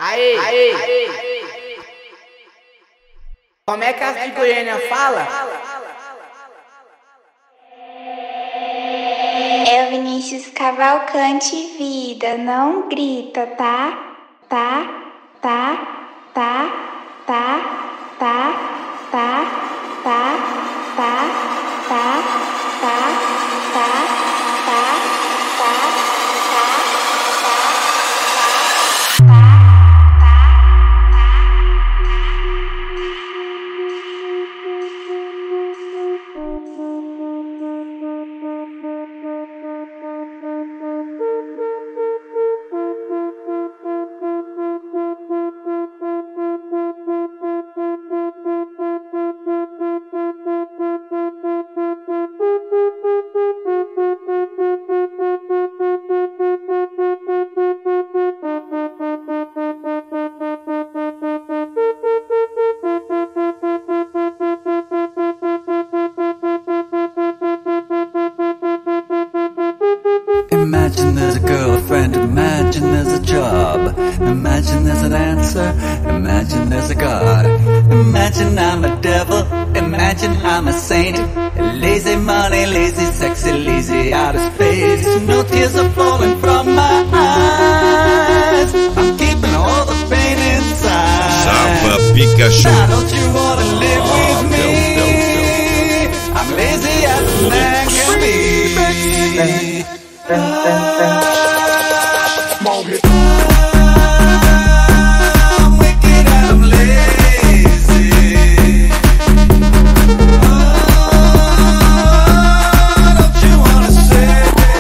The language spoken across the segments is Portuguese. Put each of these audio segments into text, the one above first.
Aê! Como é que as de Goiânia fala? É o Vinícius Cavalcante, vida, não grita, tá? Tá, tá, tá, tá, tá, tá, tá, tá, tá, tá, tá, tá. Imagine there's a girlfriend, imagine there's a job, imagine there's an answer, imagine there's a God. Imagine I'm a devil, imagine I'm a saint. Lazy money, lazy sexy, lazy out of space. No tears are falling from my eyes. I'm keeping all the pain inside. Sava Pikachu. Now don't you wanna live with me? I'm lazy as a man can be. I'm wicked and I'm lazy. Don't you wanna say?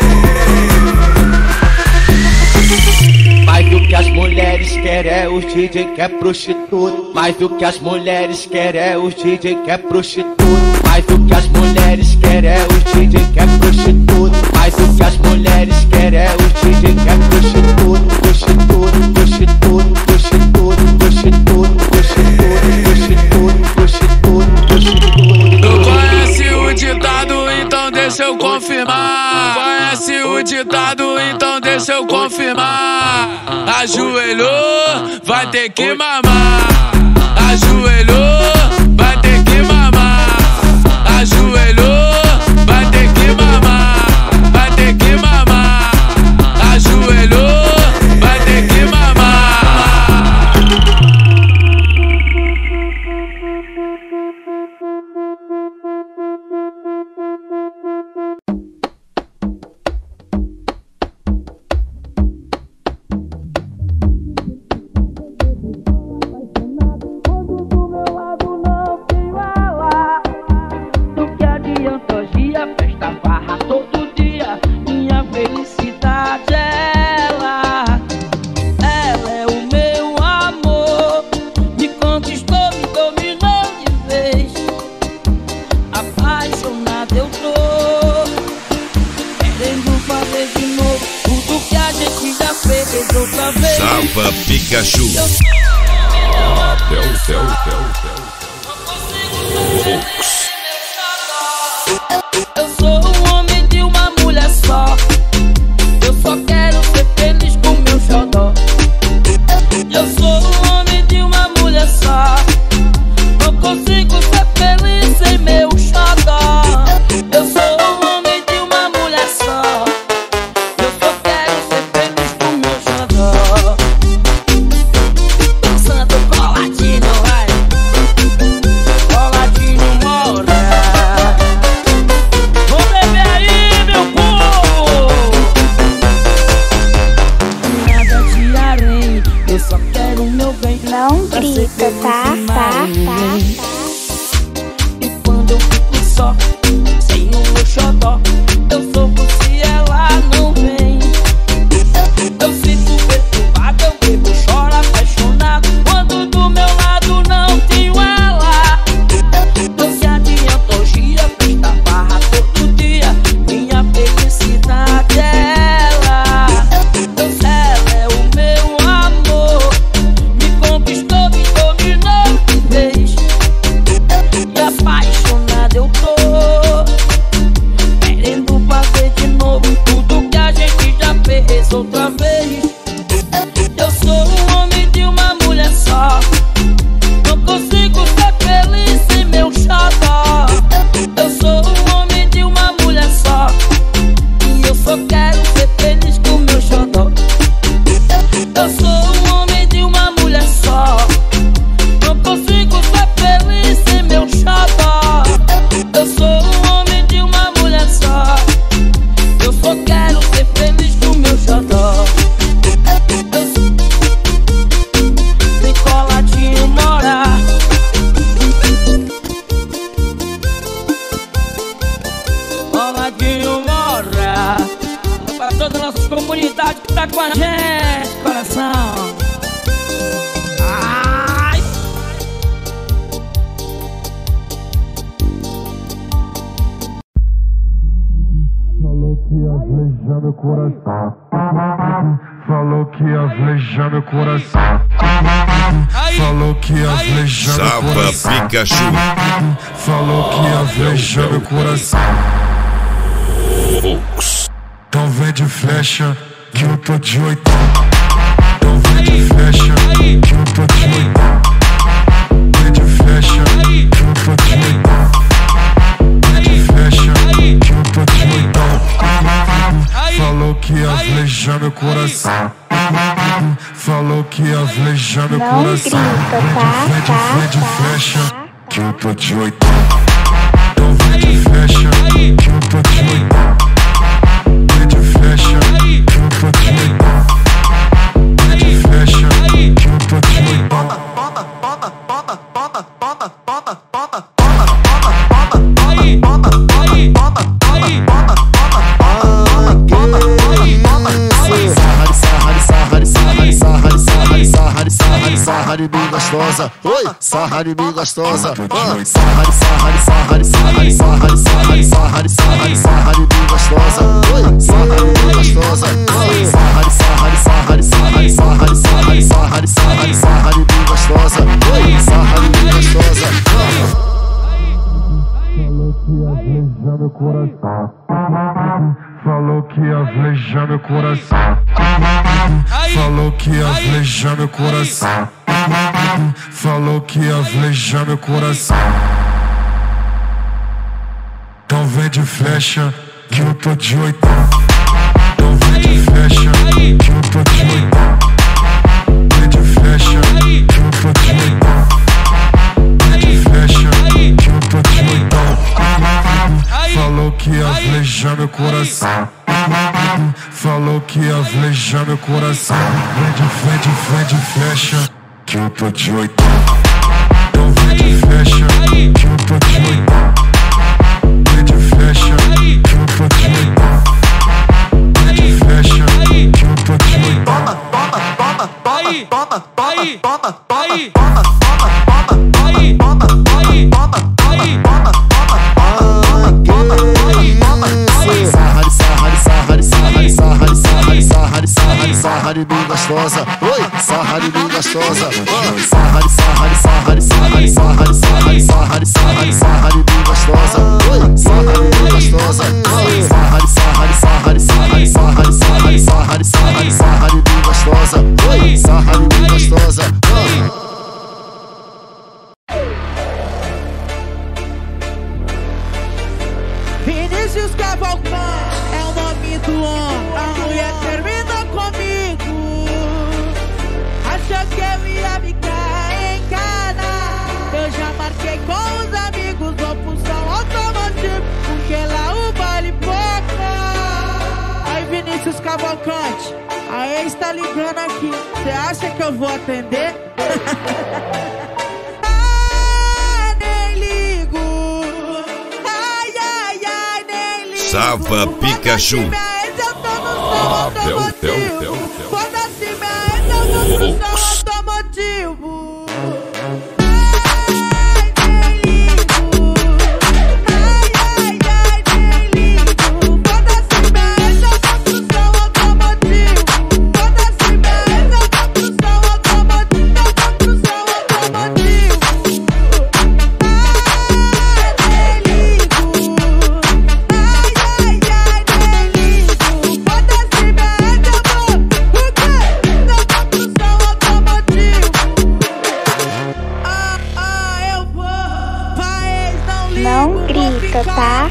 Mais do que as mulheres querem é os DJ que é prostituto. Mais do que as mulheres querem é os DJ que é prostituto. Mais do que as mulheres querem é os DJ que é prostituto. Mais do que as mulheres querem é os DJ que é prostituto. Prostituto, prostituto, prostituto, prostituto, prostituto, prostituto, prostituto. Tu conhece o ditado, então deixa eu confirmar. Conhece o ditado, então deixa eu confirmar. Ajoelhou, vai ter que mamar. Ajoelhou, vai ter que mamar. Ajoelhou, vai ter que mamar. Vai ter que mamar. Ajoelhou, vai ter que mamar. Sava Pikachu. Eu sou um homem de uma mulher só. Eu só quero ser feliz com meu xodó. Eu sou um homem de uma mulher só. Não consigo ser feliz sem meu xodó. Eu sou um homem de uma mulher só. Eu só quero ser feliz com meu xodó. Dançando coladinho, vai. Coladinho mora. Vou beber aí, meu povo. Nada de harém, eu só quero o meu bem. Não grita, tá? E quando eu fico só, sem o meu xodó, eu sofro se ela não vem. Eu fico perturbado, eu bebo, choro apaixonado. Quando do meu lado não tenho ela. Não se adianta hoje, presta barra todo dia. Minha felicidade é ela. Ela é o meu amor. Me conquistou, me dominou. flejar meu coração. Falou que ia flejar meu coração. Falou que ia flejar meu coração. Salva Pikachu. Falou que ia flejar meu coração. Então vem de flecha que eu tô de oitão. Então vem de flecha que eu tô de oitão. Vem de flecha que eu tô de oitão. Vem de flecha que eu tô de oitão. Falou que ia flejar meu coração. Falou que ia flejar meu coração. Vem de flecha que eu tô de oitão. Então vem de flecha que eu tô de oitão. Vem de flecha que eu tô de oitão. Vem de flecha que eu tô de oitão. Sarrari bem gostosa, oi, sarrari bem gostosa, sarrari, sarrari, sarrari, sarrari, sarrari, sarrari, sarrari, sarrari, sarrari bem gostosa, oi, sarrari bem gostosa, sarrari, sarrari, sarrari, sarrari, sarrari, sarrari, sarrari, sarrari, sarrari bem gostosa, oi, sarrari bem gostosa. Falou que ia flejar meu coração. Falou que ia flejar meu coração. Falou que ia flejar meu coração. Então vem de flecha que eu tô de oitão. Então vem de flecha que eu tô de oitão. Vem de flecha que eu tô de oitão. Vem de flecha que eu tô de oitão. Falou que ia flejar meu coração. Falou que ia flejar meu coração. Vem de flecha que eu tô de oitão. Então vem de flecha que eu tô de oitão. Vem de flecha que eu tô de oitão. Vem de flecha que eu tô de oitão. Sarrari bem gostosa, oi, sarrari bem gostosa, sarrari, sarrari, sarrari, sarrari, sarrari, sarrari, sarrari, sarrari, sarrari bem gostosa, oi, sarrari bem gostosa, sarrari, sarrari, sarrari, sarrari, sarrari, sarrari, sarrari, sarrari, sarrari bem gostosa, oi, sarrari bem gostosa. Vinícius Cavalcante é o nome do homem. A mulher termina comigo. Achou que eu ia ficar em casa. Eu já marquei com os amigos opção automotivo, porque lá o baile pouco. Aí Vinícius Cavalcante, a ex tá ligando aqui. Cê acha que eu vou atender? Salva Pikachu. Foda-se minha ex, eu vou pro som automotivo. Ai, nem ligo. Ai, nem ligo. Foda-se minha ex, eu vou pro som automotivo. Foda-se minha ex, eu vou pro som automotivo. Eu vou pro som automotivo. Ai, nem ligo. Não grita, tá?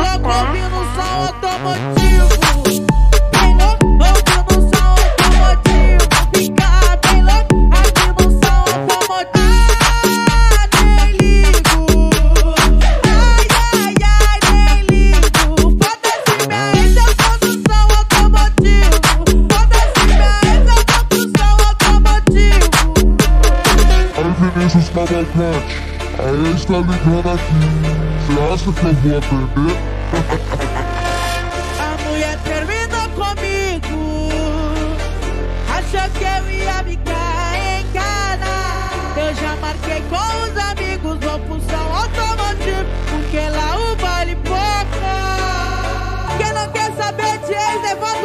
Vinícius Cavalcante, a ex tá ligando aqui. Você acha que eu vou atender? A mulher terminou comigo. Achou que eu ia ficar em casa. Eu já marquei com os amigos opção automotivo, porque lá o baile pouco. Quem não quer saber de ex, levanta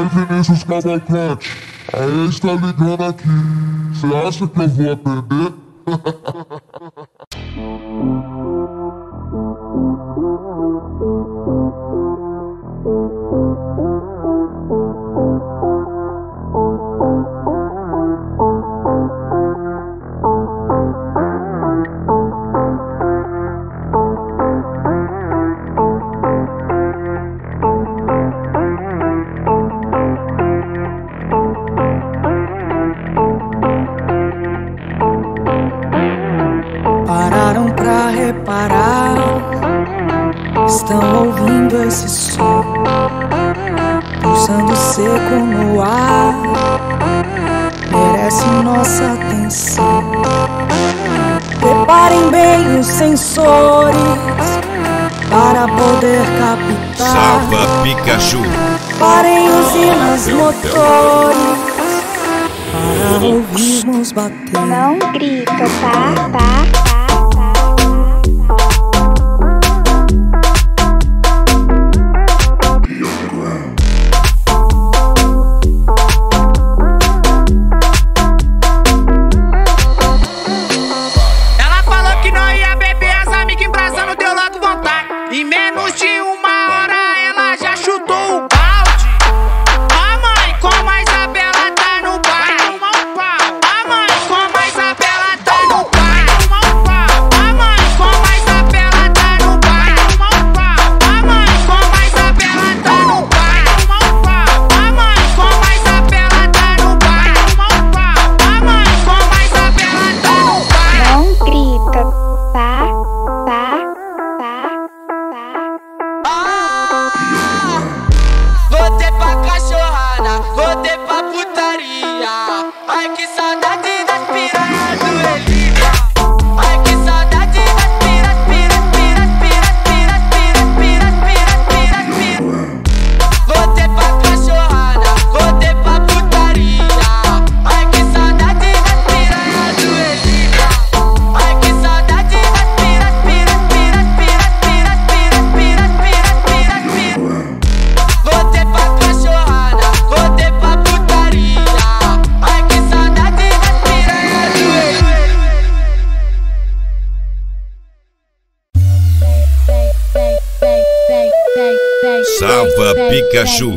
Aí Vinícius Cavalcante, aí está ligando aqui. Cê acha que eu vou atender? Pararam pra reparar, estão ouvindo esse som pulsando seco no ar, merece nossa atenção. Preparem bem os sensores para poder captar. Salva Pikachu. Parem usinas motores para ouvirmos bater. Não grita, tá? Ela falou que não ia beber, as amigas embrasando, deu logo vontade. Em menos de uma hora ela já chutou o balde. A mãe, como a Isabela tá no baile. A mãe, como a Isabela tá no baile. A mãe, como a Isabela tá no baile. A mãe, como a Isabela tá no baile. A mãe, como a Isabela tá no baile. A mãe, como a Isabela tá no baile. Não grita, tá? Voltei pra cachorrada, voltei pra putaria. Ai que saudade das piranhas do Elipa. Ai que saudade das piras. Voltei pra cachorrada, voltei pra putaria. Ai que saudade das piranhas do Elipa. Ai que saudade das piras. Voltei pra cachorrada, voltei pra putaria. Ai que saudade das piranhas do Salva Pikachu.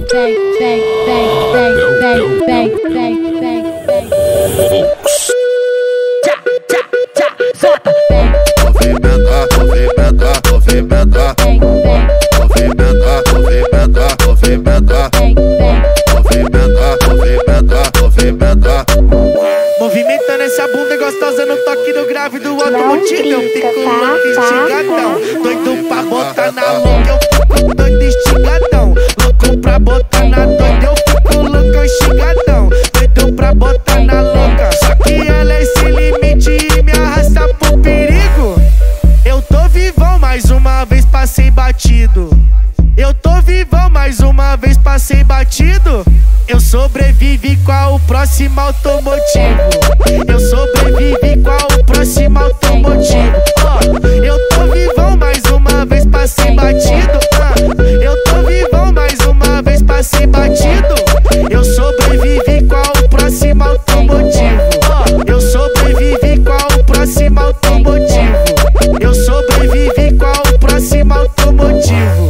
Movimentando essa bunda gostosa no toque do grave do automotivo. Eu fico louco estigadão, doido pra botar na louca. Eu fico doido estigadão, louco pra botar na doida. Eu fico louco estigadão, doido pra botar na louca. Só que ela é sem limite e me arrasta pro perigo. Eu tô vivão, mais uma vez passei batido. Eu tô vivão, mais uma vez passei batido. Eu sobrevivi qual o próximo automotivo. Eu sobrevivi qual o próximo automotivo. Eu tô vivão, mais uma vez passei batido. Eu tô vivão, mais uma vez passei batido. Eu sobrevivi qual o próximo automotivo. Eu sobrevivi qual o próximo automotivo. Eu sobrevivi qual o próximo automotivo.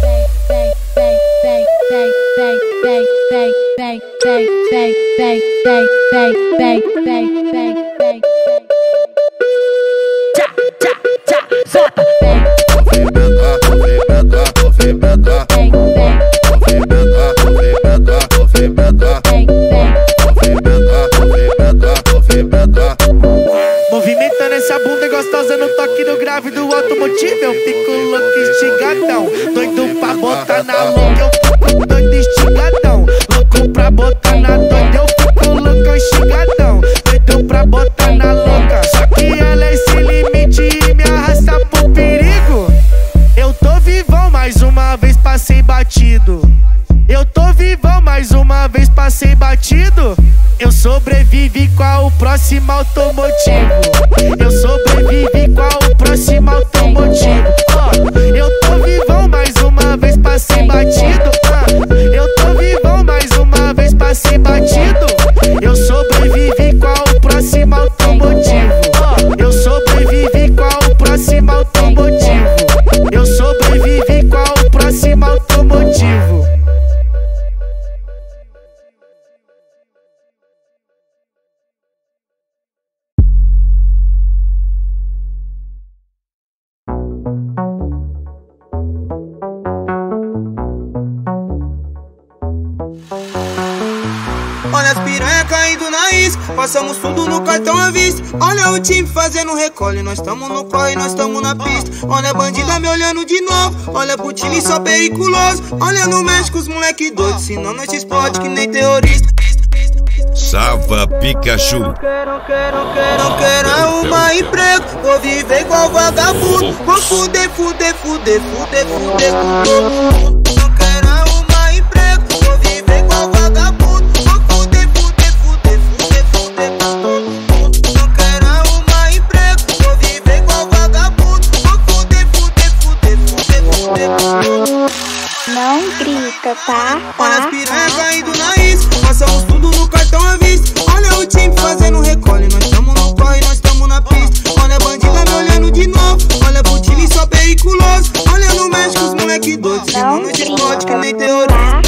Movimentando essa bunda gostosa no toque do grave do automotivo. Eu fico louco estigadão, doido pra botar na louca. Eu fico doido estigadão, louco pra botar na doida. Eu fico louco estigadão, doido pra botar na louca. Só que ela é sem limite e me arrasta pro perigo. Eu tô vivão, mais uma vez passei batido. Eu tô vivão, mais uma vez passei batido. Eu sobrevivi qual o próximo automotivo. Eu sobrevivi qual o próximo automotivo. Eu tô vivão, mais uma vez passei batido. Eu tô vivão, mais uma Olha as piranha caindo na isca, passamos tudo no cartão à vista. Olha o time fazendo recolhe, nós tamo no corre, nós tamo na pista. Olha a bandida me olhando de novo, olha pro time só periculoso. Olha no México os moleque doidos, senão nós explode que nem terrorista. Sava Pikachu. Não quero arrumar emprego, vou viver igual vagabundo. Vou fuder com todo mundo. Não quero arrumar emprego, vou viver igual vagabundo. Vou fuder com todo mundo. Não quero arrumar emprego, vou viver igual vagabundo. Vou fuder com todo mundo. Não grita, tá? Olha as piranha caindo na isca, passamos tudo no cartão à vista. Olha o time fazendo recolhe, nós tamo no corre, nós tamo na pista. Olha a bandida me olhando de novo, olha pro time só periculoso. Olha no México os moleque doidos, senão nós explode que nem terrorista.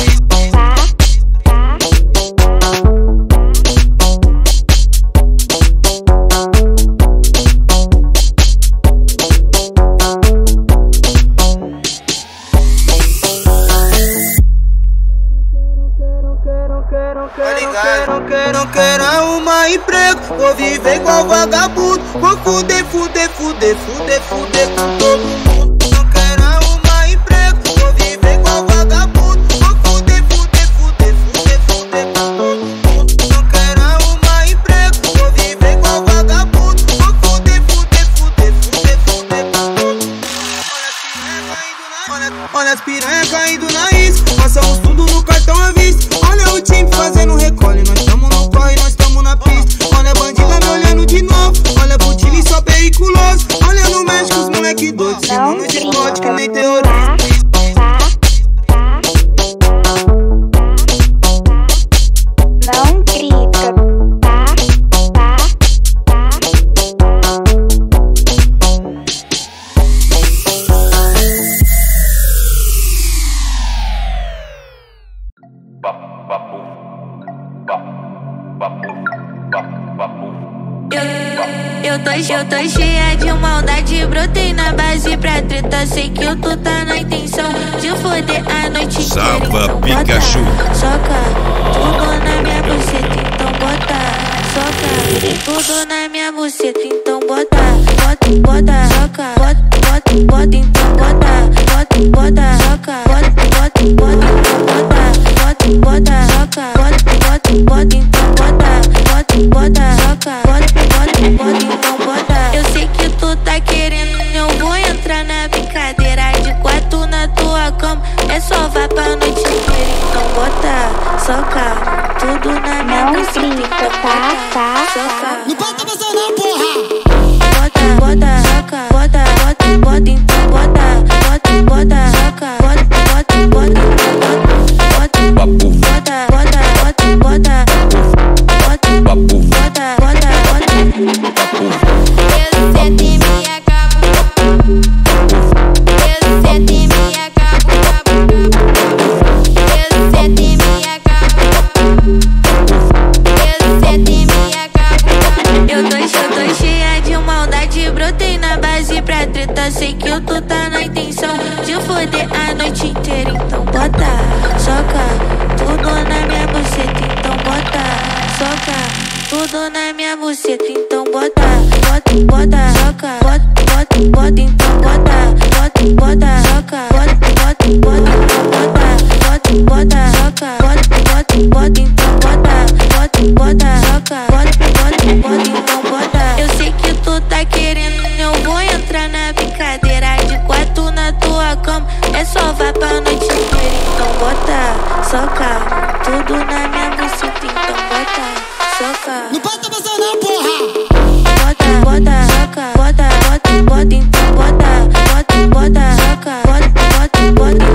Não quero arrumar emprego, vou viver igual vagabundo. Vou fuder com todo mundo. Não quero arrumar emprego, vou viver igual vagabundo. Vou fuder com todo mundo. Não quero arrumar emprego, vou viver igual vagabundo. Vou fuder com todo mundo. Olha as piranha caindo na isca, passamos tudo no cartão à vista. Olha o time fazendo recolhe, nós tamo no corre, nós tamo na pista. Olha a bandida me olhando de novo, olha pro time só periculoso. Olha no México os moleque doidos, senão nós explode que nem terrorista. Não grita, Eu tô cheia de maldade, brotei na base pra treta. Sei que eu tô tá na intenção de foder a noite inteira. Sava Pikachu. Soca tudo na minha buceta, então bota. Soca tudo na minha buceta, então bota. Soca, bota, então bota. Soca, bota, então bota. Soca, bota, então bota. Eu sei que tu tá querendo, eu vou entrar na brincadeira. De quatro na tua cama, é só vá pra noite inteira. Então bota, soca tudo na minha buceta, então bota. Soca. Não bota você não, porra! Bota, soca, bota, então bota, soca, sei que eu tô tá na intenção de foder a noite inteira. Então bota, soca tudo na minha buceta, então bota. Soca tudo na minha buceta, então bota. Soca, bota, então bota. Soca, bota, então bota. Soca, bota, então bota. Soca, bota, então bota. Eu sei que tu tá querendo, eu vou entrar na brincadeira. De quatro na tua cama, é só vá pra noite inteira. Então bota, soca tudo na minha buceta, então bota. Soca. Não bota você não, porra! Bota, soca, bota, então bota. Soca, bota, então bota.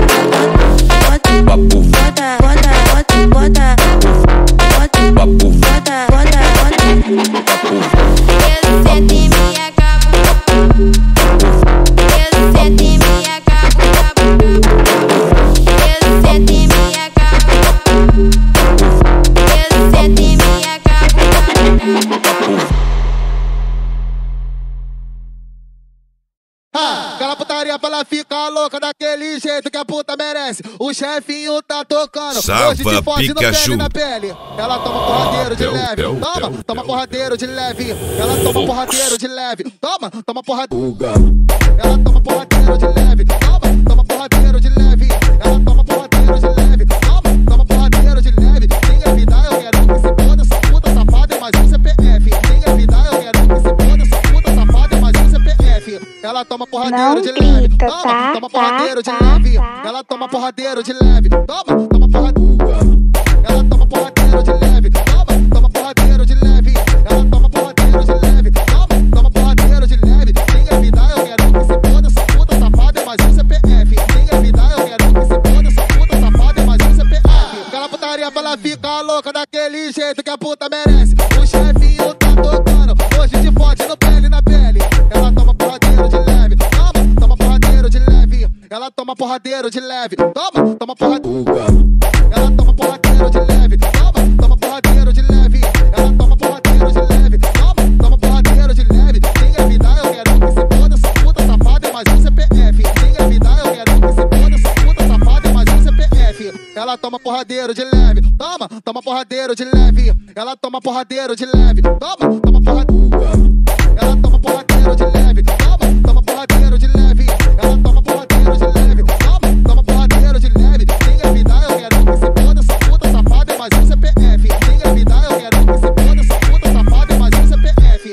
merece. O chefinho tá tocando. Salva, hoje te fode no Pikachu. pele na pele. Ela toma porradeiro de leve. Toma porradeiro de leve. Ela toma porradeiro de leve. Toma porradeiro. Ela toma porradeiro de leve. Toma porradeiro de leve. Ela toma porradeiro de leve. Toma porradeiro de leve. Quem é vida, eu quero que se foda. Essa puta safada é mais um CPF. Quem é vida, eu quero que se foda. Essa puta safada é mais um CPF. Ela toma porradeiro de leve. Toma porradeiro de leve. Ela toma porradeiro de leve. Toma porradeiro. Ela toma porradeiro de leve. Toma porradeiro de leve. Ela toma porradeiro de leve. Toma porradeiro de leve. Quem é vida, eu quero que se foda. Essa puta safada é mais um CPF. Quem é vida, eu quero que se foda. Essa puta safada é mais um CPF. Aquela putaria pra ela ficar louca daquele jeito que a puta merece. O chefinho tá tocando. Hoje te fode no pele na pele. Ela toma porradeiro de leve. Toma porradeiro de leve. Ela toma porradeiro de leve. Toma porradeiro. Ela toma porradeiro de leve. Toma porradeiro de leve. Ela toma porradeiro de leve. Toma porradeiro de leve. Quem é vida, eu quero que se foda. Essa puta safada é mais um CPF. Quem é vida, eu quero que se foda. Essa puta safada é mais um CPF. Ela toma porradeiro de leve. Toma porradeiro de leve. Ela toma porradeiro de leve. Toma porradeiro. Ela toma porradeiro de leve. Toma porradeiro de leve. Ela toma porradeiro de leve. Toma porradeiro de leve. Quem é vida, eu quero que se foda. Essa puta safada é mais um CPF. Quem é vida, eu quero que se foda. Essa puta safada é mais um CPF.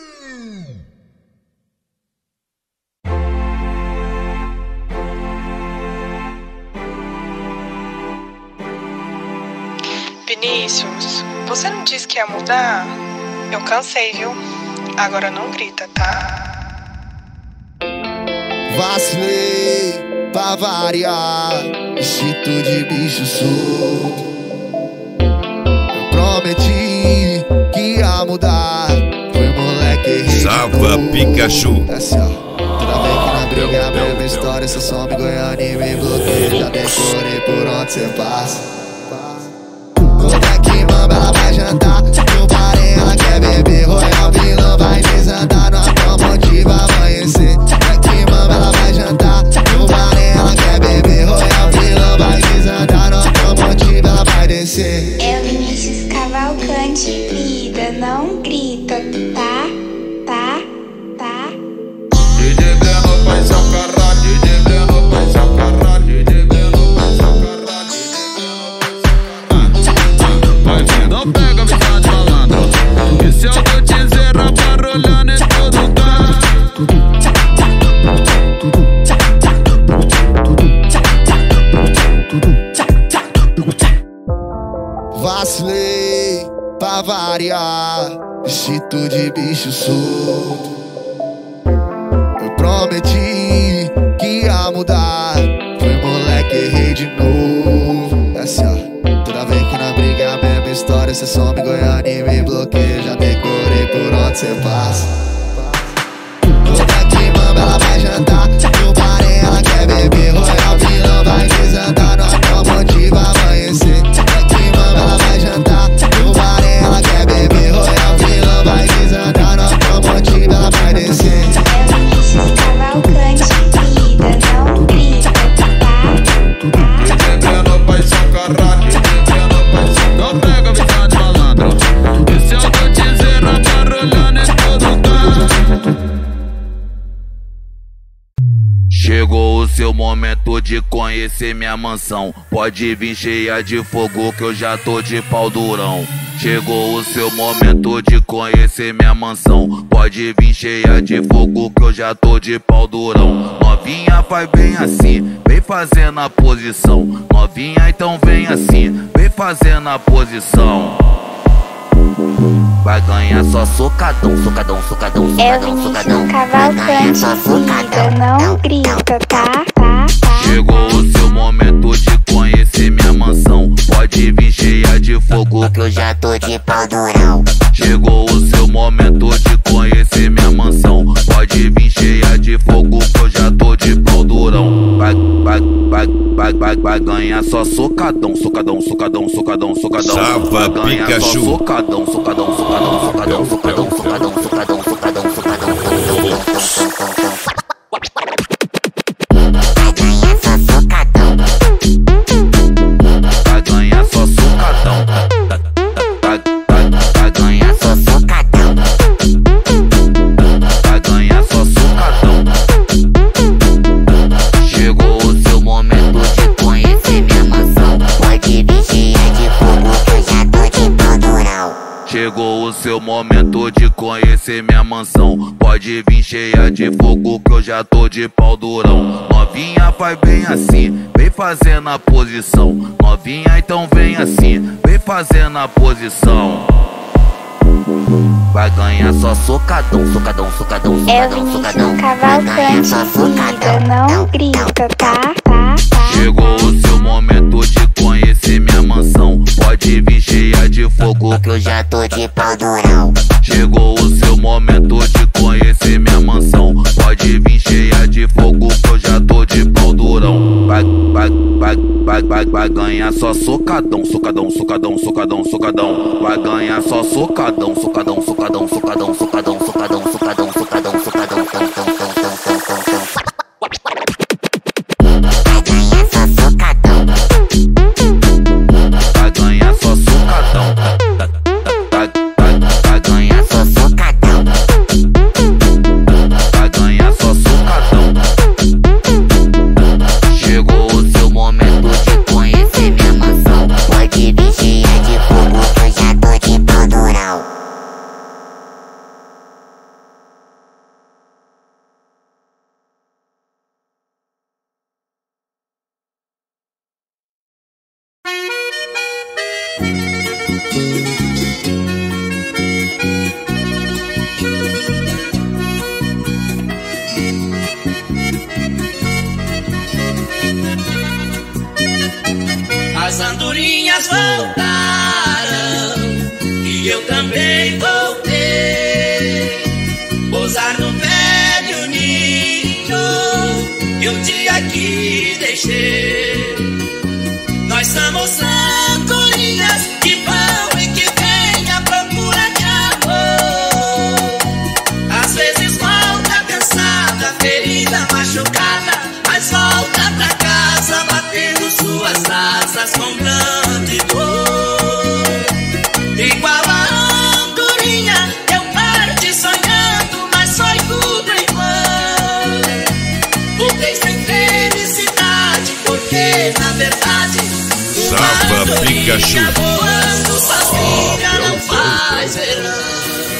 Vinícius, você não disse que ia mudar? Eu cansei, viu? Agora não grita, tá? Vacilei pra variar, instinto de bicho solto. Eu prometi que ia mudar, foi moleque. Salva, Pikachu. Toda vez que na briga a mesma história, cê some Goiânia e me bloqueia. Já decorei por onde cê passa. Aqui, mama, ela vai jantar. No parei, ela quer beber. Royal vilão vai desandar. No automotivo amanhecer. Aqui, mama, ela vai jantar. No parei, ela quer beber. Royal vilão vai desandar. No automotivo ela vai descer. É o Vinícius Cavalcante, vida, não grita, tá? DJ Breno faz seu caralho, DJ Breno faz seu caralho, DJ Breno faz seu caralho. Vai vindo, pega a visão de malandro. E se eu tô te zerando, barulhando em todo lugar. Vacilei pra variar, instinto de bicho solto. Eu prometi que ia mudar, foi moleque, errei de novo. Essa, toda vez que na briga é a mesma história, cê some Goiânia e me bloqueia. Já decorei por onde cê passa. Toda aqui, mama, ela vai jantar. No parei, ela quer beber. Royal vilão vai desandar. No automotivo amanhecer. Aqui, mama, ela vai jantar. No parei, ela quer beber. Royal vilão vai desandar. No automotivo ela vai descer. É o Vinícius Cavalcante, vida, não grita, tá? DJ Breno faz seu caralho, DJ Breno faz seu caralho. Não pega a visão de malandro. E se eu tô te zerando, barulhando em todo lugar. Chegou o seu momento de conhecer minha mansão. Pode vir cheia de fogo que eu já tô de pau durão. Chegou o seu momento de conhecer minha mansão. Pode vir cheia de fogo que eu já tô de pau durão. Novinha vai bem assim, vem fazendo a posição. Novinha então vem assim, vem fazendo a posição. Vai ganhar só socadão, socadão, socadão, É o socadão, Vinícius socadão. Cavalcante, vida, não grita, tá? Chegou o seu momento de conhecer minha mansão. Pode vir cheia de fogo que eu já tô de pau durão. Chegou o seu momento de conhecer minha mansão. Pode vir cheia de fogo que eu já tô de pau durão. Vai ganhar só socadão, socadão, socadão, socadão, socadão. Salva, Vai ganhar só Pikachu. socadão, socadão, socadão, socadão, socadão, socadão, socadão, socadão, socadão. Vai ganhar só socadão. Chegou o seu momento de conhecer minha mansão. Pode vir cheia de fogo que eu já tô de pau durão. Novinha vai bem assim, vem fazendo a posição. Novinha então vem assim, vem fazendo a posição. Vai ganhar só socadão, socadão, socadão, socadão, socadão. Cavalcante, vida, não grita, tá? Chegou o seu momento de conhecer minha mansão. Pode vir cheia de fogo que eu já tô de pau durão. Chegou o seu momento de conhecer minha mansão. Pode vir cheia de fogo que eu já tô de pau durão. Vai ganhar só socadão, socadão, socadão, socadão, socadão. Vai ganhar só socadão, socadão, socadão, socadão, socadão, socadão, socadão, socadão, socadão, vai ganhar só socadão. Vai ganhar só socadão. Vai ganhar só socadão. Chegou o seu momento de conhecer minha mansão. Pode vir cheia de fogo que eu já tô de pau durão. As andorinhas voltaram e eu também voltei. Pousar no velho ninho que um dia aqui deixei. Nós somos andorinhas que vão e que vêm à procura de amor. Às vezes volta cansada, ferida, machucada, mas volta pra casa batendo suas asas com grande dor. Igual a andorinha, eu parti sonhando, mas foi tudo em vão. Voltei sem felicidade, porque na verdade Sava Pikachu voando sozinha não faz verão.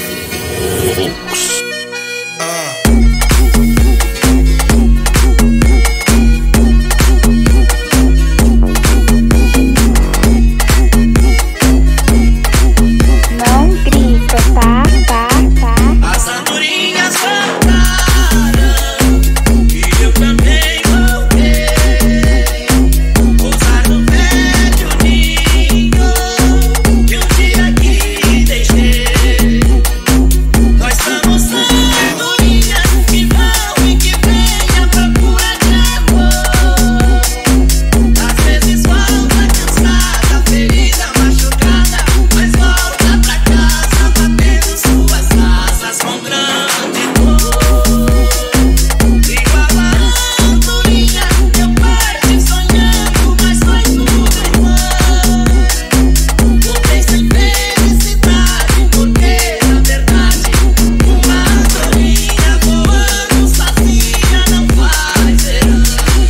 As andorinhas voltaram e eu também voltei. Pousar no velho ninho que um dia aqui deixei. Nós somos andorinhas que vão e que vêm à procura de amor. Às vezes volta cansada, ferida, machucada, mas volta pra casa batendo suas asas com grande dor. Igual a andorinha, eu parti sonhando, mas foi tudo em vão. Voltei sem felicidade, porque na verdade uma andorinha voando sozinha não faz verão.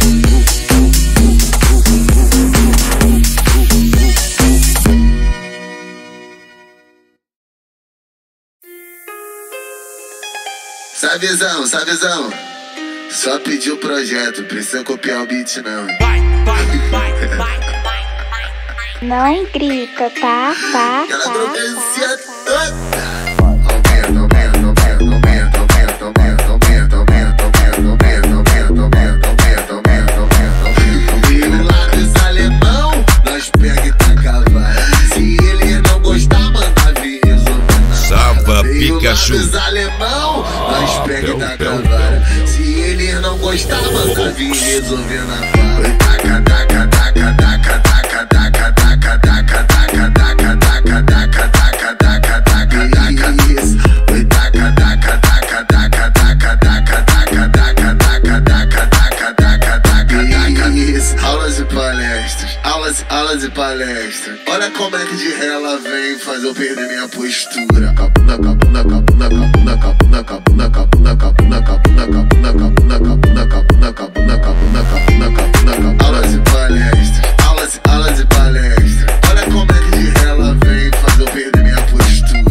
Savizão, Savizão, só pediu o projeto, precisa copiar o beat não. Não grita, tá? Aquela drogância toda. E lá dos alemão, nós pega e taca a vara. Se ele não gostar, manda vir resolver. Sava Pikachu Dos alemão, nós pega e taca a vara. Se ele não gostar, manda vir resolver na vara. Taca, taca, taca, taca, taca, taca, taca, taca, taca, taca, taca, taca, taca, taca, taca, taca, isso. Taca, taca, taca, taca, taca, taca, taca, taca, taca, taca, taca, taca, taca, isso. Aulas e palestras, aulas e palestras. Olha como é que de ré ela vem fazer eu perder minha postura. Aulas e palestras, aulas e palestras. Olha como é que de ré ela vem fazer eu perder minha postura.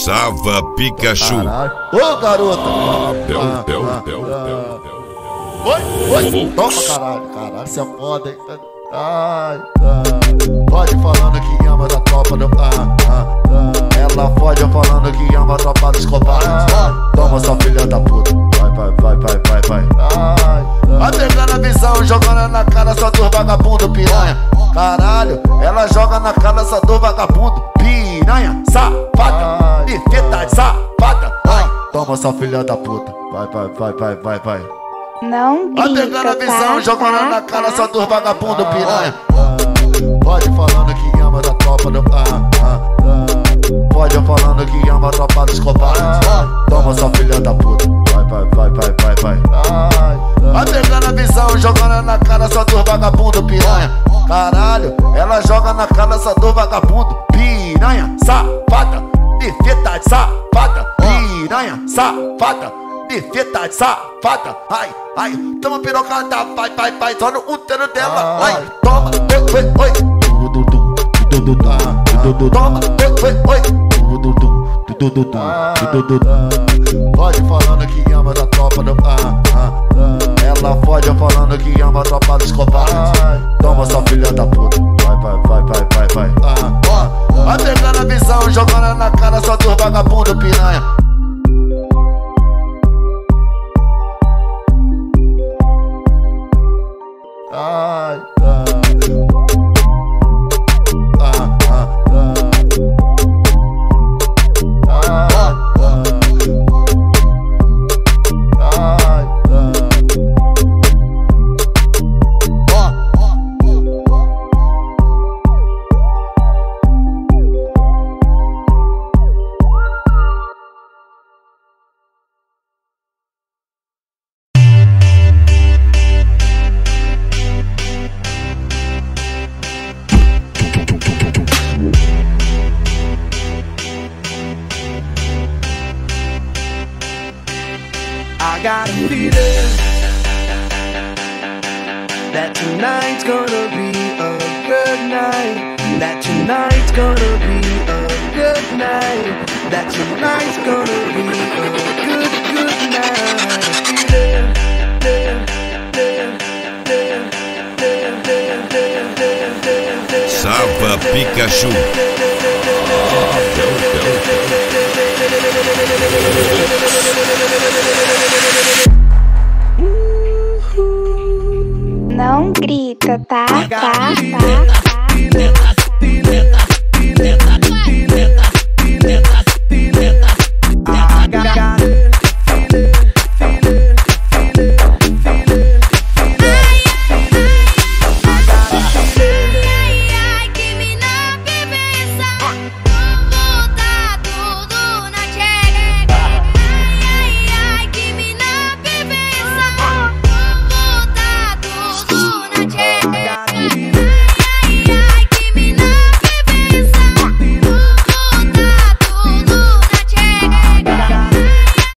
Sava Pikachu. Ô, garota! Oi, toma, caralho, cê é foda, hein? Ai, pode falando que ama da tropa do ela pode falando que ama a tropa dos covardes. Toma, sua filha da puta. Vai. Vai pegando a visão, jogando na cara só do vagabundo piranha. Caralho, ela joga na cara só do vagabundo piranha. Safada, perfeita de safada. Toma, sua filha da puta. Vai. Não grita, vai pegando a visão, tá? jogando na cara só dos vagabundo piranha. Pode falando que ama da tropa do pode falando que ama a tropa dos covardes. Toma, sua filha da puta. Vai. Vai pegando a visão, jogando na cara só dos vagabundo piranha. Caralho, ela joga na cara só do vagabundo piranha. Safada, perfeita de safada. Piranha, safada, perfeita de safada. Ai, toma pirocada, vai, só no útero dela. Ai, toma, oi. Toma, oi. Pode falando que ama da tropa do ela pode falando que ama a tropa dos covardes. Toma, sua filha da puta. Vai. Vai pegando a visão, jogando na cara só dos vagabundo piranha. I got a feeling that tonight's gonna be a good night. That tonight's gonna be a good night. That tonight's gonna be a good night. Sava Pikachu. Não grita, tá?